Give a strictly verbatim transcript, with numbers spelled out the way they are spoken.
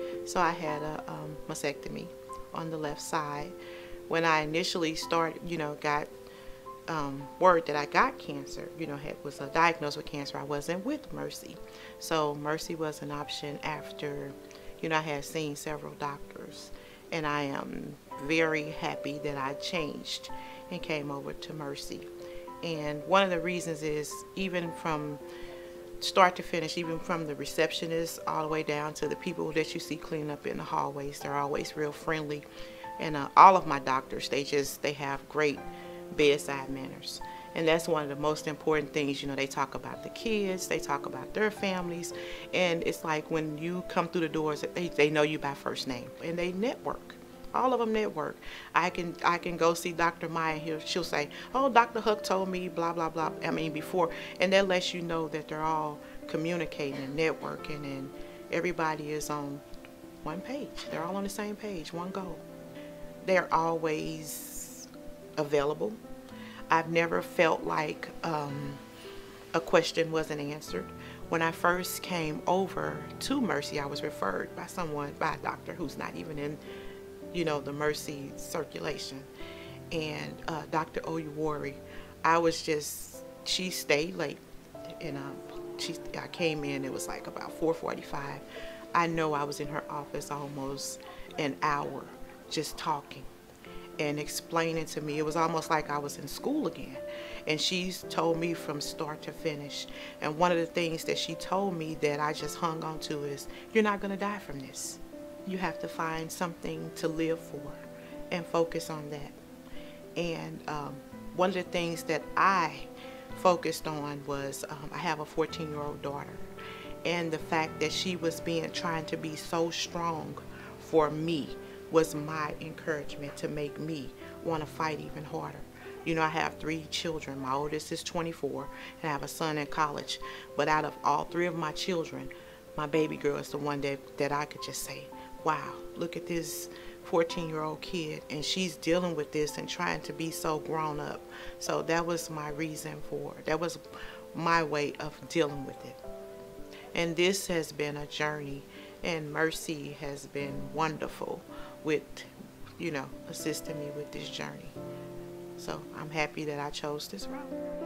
So I had a um, mastectomy on the left side. When I initially started, you know, got um, word that I got cancer, you know, had was uh, diagnosed with cancer, I wasn't with Mercy. So Mercy was an option after, you know, I had seen several doctors. And I am very happy that I changed and came over to Mercy. And one of the reasons is, even from start to finish, even from the receptionist all the way down to the people that you see cleaning up in the hallways, they're always real friendly. And uh, all of my doctors, they just, they have great bedside manners. And that's one of the most important things. You know, they talk about the kids, they talk about their families, and it's like when you come through the doors, they, they know you by first name, and they network. All of them network. I can I can go see Doctor Maya here. She'll say, "Oh, Doctor Hook told me blah blah blah." I mean, before, and that lets you know that they're all communicating and networking, and everybody is on one page. They're all on the same page, one goal. They're always available. I've never felt like um, a question wasn't answered. When I first came over to Mercy, I was referred by someone, by a doctor who's not even in, you know, the Mercy circulation. And uh, Doctor Oyuwari, I was just, she stayed late. And um, she, I came in, it was like about four forty-five. I know I was in her office almost an hour just talking and explaining to me. It was almost like I was in school again. And she's told me from start to finish. And one of the things that she told me that I just hung on to is, you're not gonna die from this. You have to find something to live for and focus on that. And um, one of the things that I focused on was, um, I have a fourteen year old daughter. And the fact that she was being, trying to be so strong for me was my encouragement to make me want to fight even harder. You know, I have three children. My oldest is twenty-four, and I have a son in college. But out of all three of my children, my baby girl is the one that, that I could just say, wow, look at this fourteen year old kid, and she's dealing with this and trying to be so grown up. So that was my reason for it. That was my way of dealing with it. And this has been a journey, and Mercy has been wonderful with, you know, assisting me with this journey. So I'm happy that I chose this route.